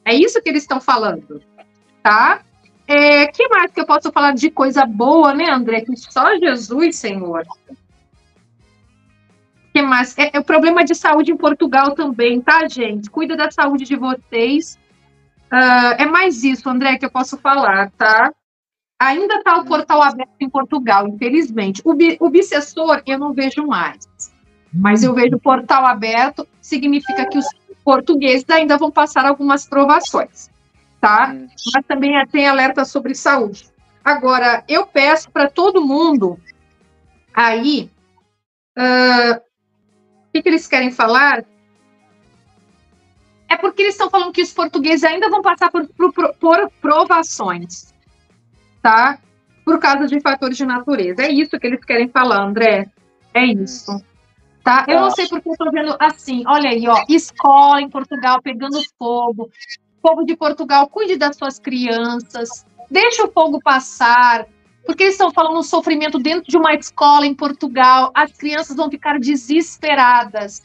É isso que eles estão falando, tá? Que mais que eu posso falar de coisa boa, né, André? Que só Jesus, Senhor. Que mais? O problema de saúde em Portugal também, tá, gente? Cuida da saúde de vocês. É mais isso, André, que eu posso falar, tá? Ainda está o portal aberto em Portugal, infelizmente. O Bicessor eu não vejo mais. Mas eu vejo o portal aberto, significa que os portugueses ainda vão passar algumas provações, tá? Mas também tem alerta sobre saúde. Agora, eu peço para todo mundo aí, o que eles querem falar? É porque eles estão falando que os portugueses ainda vão passar por provações, tá? Por causa de fatores de natureza. É isso que eles querem falar, André. É isso. Tá? Eu não sei porque eu estou vendo assim, olha aí, ó, escola em Portugal pegando fogo. Povo de Portugal, cuide das suas crianças, deixa o fogo passar, porque eles estão falando um sofrimento dentro de uma escola em Portugal, as crianças vão ficar desesperadas.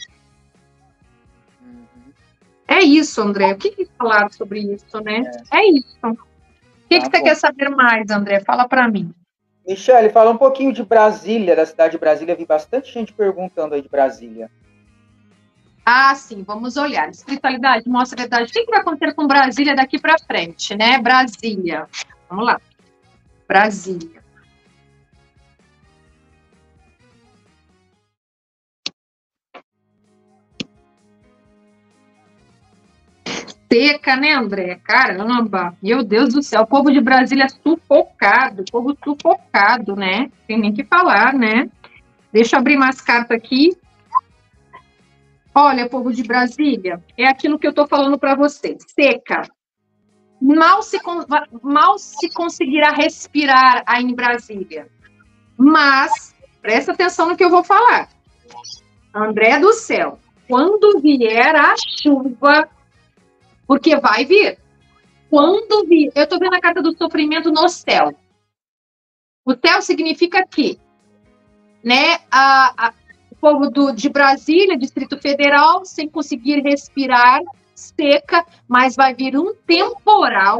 É isso, André. O que falaram sobre isso, né? É isso. O que você quer saber mais, André? Fala para mim. Michele, fala um pouquinho de Brasília, da cidade de Brasília. Vi bastante gente perguntando aí de Brasília. Sim, vamos olhar. Espiritualidade, mostra a verdade. O que vai acontecer com Brasília daqui para frente, né? Brasília. Vamos lá. Brasília. Seca, né, André? Caramba, meu Deus do céu, o povo de Brasília é sufocado, povo sufocado, né? Tem nem que falar, né? Deixa eu abrir mais cartas aqui. Olha, povo de Brasília, é aquilo que eu tô falando para vocês. Seca. Mal se conseguirá respirar aí em Brasília. Mas, presta atenção no que eu vou falar. André do céu, quando vier a chuva, porque vai vir. Quando vir, eu estou vendo a carta do sofrimento no céu. O céu significa que, né, o povo de Brasília, Distrito Federal, sem conseguir respirar, seca, mas vai vir um temporal,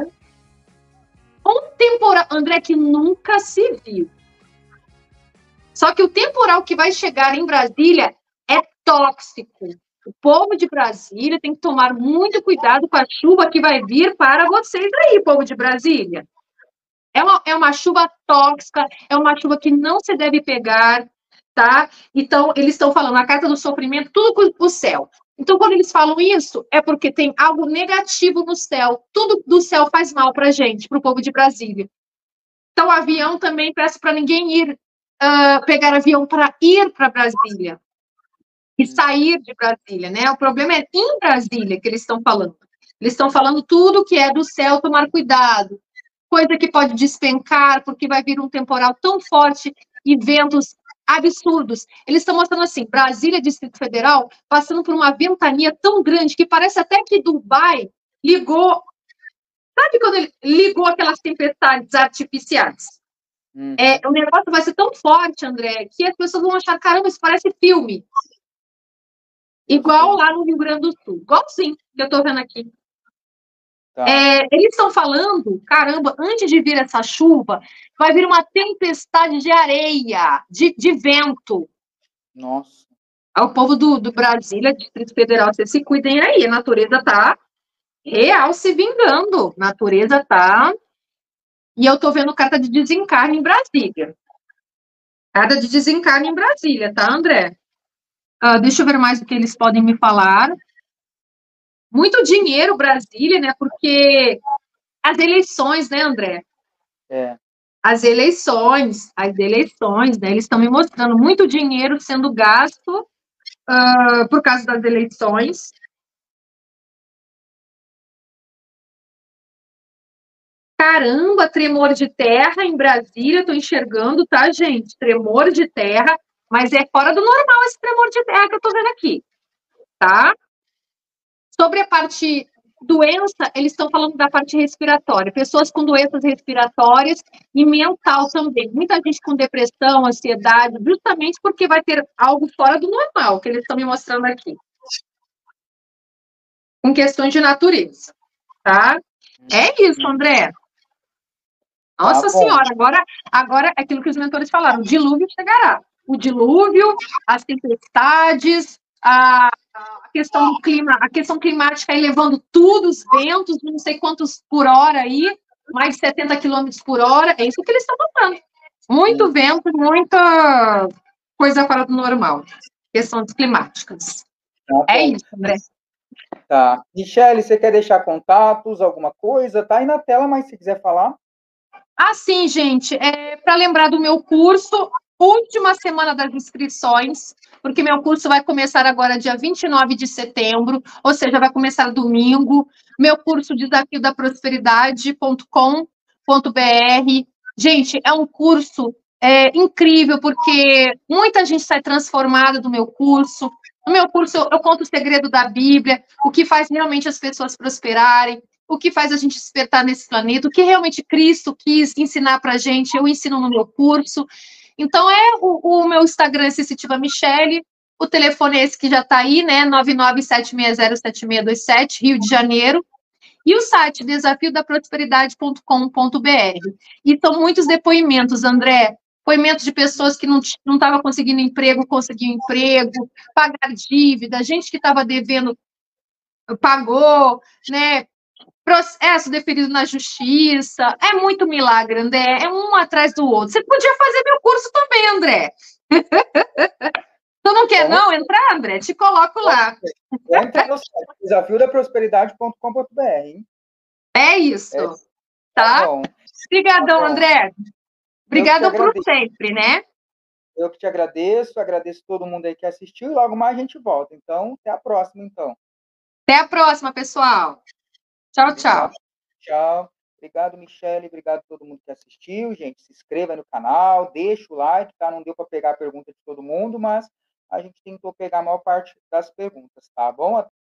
André, que nunca se viu. Só que o temporal que vai chegar em Brasília é tóxico. O povo de Brasília tem que tomar muito cuidado com a chuva que vai vir para vocês aí, povo de Brasília. É uma chuva tóxica, é uma chuva que não se deve pegar, tá? Então, eles estão falando a carta do sofrimento, tudo com o céu. Então, quando eles falam isso, é porque tem algo negativo no céu. Tudo do céu faz mal para a gente, para o povo de Brasília. Então, o avião também, peço para ninguém ir pegar avião para ir para Brasília. E sair de Brasília, né? O problema é em Brasília que eles estão falando. Eles estão falando tudo que é do céu, tomar cuidado. Coisa que pode despencar, porque vai vir um temporal tão forte e ventos absurdos. Eles estão mostrando assim, Brasília, Distrito Federal, passando por uma ventania tão grande que parece até que Dubai ligou... Sabe quando ele ligou aquelas tempestades artificiais? O negócio vai ser tão forte, André, que as pessoas vão achar, caramba, isso parece filme. Igual lá no Rio Grande do Sul. Igualzinho que eu estou vendo aqui. Tá. Eles estão falando, caramba, antes de vir essa chuva, vai vir uma tempestade de areia, de vento. Nossa. O povo do Brasília, Distrito Federal, vocês se cuidem aí. A natureza está real se vingando. A natureza está... E eu estou vendo carta de desencarne em Brasília. Carta de desencarne em Brasília, tá, André? Deixa eu ver mais o que eles podem me falar. Muito dinheiro, Brasília, né? Porque as eleições, né, André? As eleições, né? Eles estão me mostrando muito dinheiro sendo gasto por causa das eleições. Caramba, tremor de terra em Brasília, estou enxergando, tá, gente? Tremor de terra, mas é fora do normal esse tremor de terra que eu estou vendo aqui, tá? Sobre a parte doença, eles estão falando da parte respiratória, pessoas com doenças respiratórias e mental também. Muita gente com depressão, ansiedade, justamente porque vai ter algo fora do normal, que eles estão me mostrando aqui. Com questões de natureza. tá? É isso, André. Nossa Senhora, agora é aquilo que os mentores falaram, o dilúvio chegará. O dilúvio, as tempestades, a questão do clima, a questão climática aí levando tudo, os ventos, não sei quantos por hora aí, mais de 70 quilômetros por hora, é isso que eles estão falando. Muito vento, muita coisa fora do normal. Questões climáticas. É isso, André. Tá. Michele, você quer deixar contatos, alguma coisa? Tá aí na tela, mas se quiser falar. Sim, gente, para lembrar do meu curso, última semana das inscrições, porque meu curso vai começar agora dia 29 de setembro, ou seja, vai começar domingo. Meu curso Desafio da Prosperidade.com.br. Gente, é um curso incrível, porque muita gente sai transformada do meu curso. No meu curso, eu conto o segredo da Bíblia, o que faz realmente as pessoas prosperarem, o que faz a gente despertar nesse planeta, o que realmente Cristo quis ensinar para a gente, eu ensino no meu curso. Então, o meu Instagram é Sensitiva Michele, o telefone é esse que já está aí, né, 997607627, Rio de Janeiro, e o site desafiodaprosperidade.com.br. E são muitos depoimentos, André, depoimentos de pessoas que não estavam conseguindo emprego, conseguiu emprego, pagar dívida, gente que estava devendo, pagou, né, processo deferido na justiça, é muito milagre, André, é um atrás do outro. Você podia fazer meu curso também, André. Tu não quer não entrar, André? Te coloco lá. Entra no site desafiodaprosperidade.com.br, hein? É isso, tá? Obrigadão, Tá, André. Obrigada por sempre, né? Eu que te agradeço todo mundo aí que assistiu, e logo mais a gente volta. Então, até a próxima, então. Até a próxima, pessoal. Tchau, tchau. Tchau. Obrigado, Michele. Obrigado a todo mundo que assistiu. Gente, se inscreva no canal, deixa o like, tá? Não deu para pegar a pergunta de todo mundo, mas a gente tentou pegar a maior parte das perguntas, tá bom?